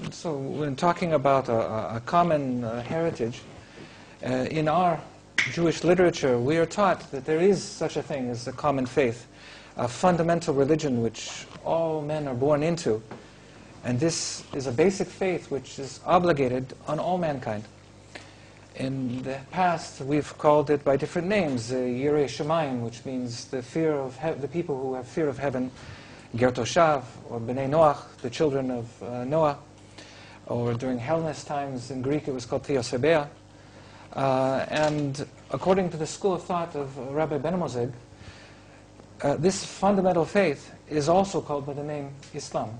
So when talking about a common heritage, in our Jewish literature, we are taught that there is such a thing as a common faith, a fundamental religion which all men are born into. And this is a basic faith which is obligated on all mankind. In the past, we've called it by different names, Yirei Shamayim, which means the fear of the people who have fear of heaven, Ger Toshav, or Bnei Noach, the children of Noah, or during Hellenist times in Greek it was called Theosebea. And according to the school of thought of Rabbi Ben Mosig, this fundamental faith is also called by the name Islam.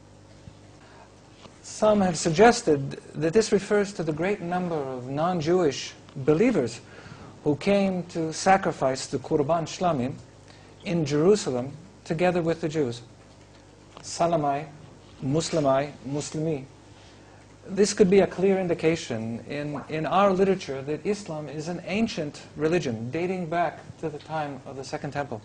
Some have suggested that this refers to the great number of non-Jewish believers who came to sacrifice the Qurban Shlamim in Jerusalem together with the Jews. Salamai, Muslimai, Muslimi. This could be a clear indication in our literature that Islam is an ancient religion dating back to the time of the Second Temple,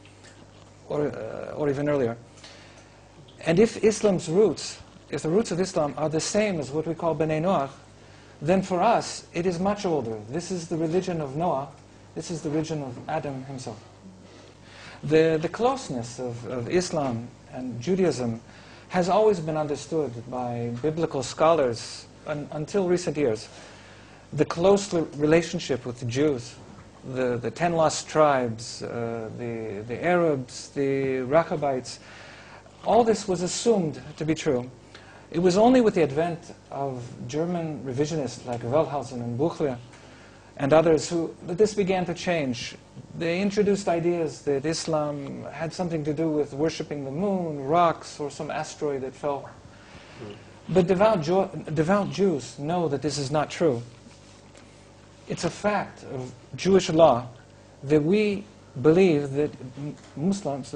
or even earlier. And if Islam's roots, if the roots of Islam are the same as what we call Bnei Noach, then for us it is much older. This is the religion of Noah. This is the religion of Adam himself. The closeness of Islam and Judaism has always been understood by biblical scholars until recent years. The close relationship with the Jews, the 10 lost tribes, the Arabs, the Rechabites, all this was assumed to be true. It was only with the advent of German revisionists like Wellhausen and Buchler and others that this began to change. They introduced ideas that Islam had something to do with worshipping the moon, rocks, or some asteroid that fell. But devout Jews know that this is not true. It's a fact of Jewish law that we believe that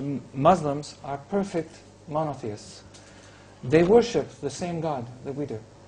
Muslims are perfect monotheists. They worship the same God that we do.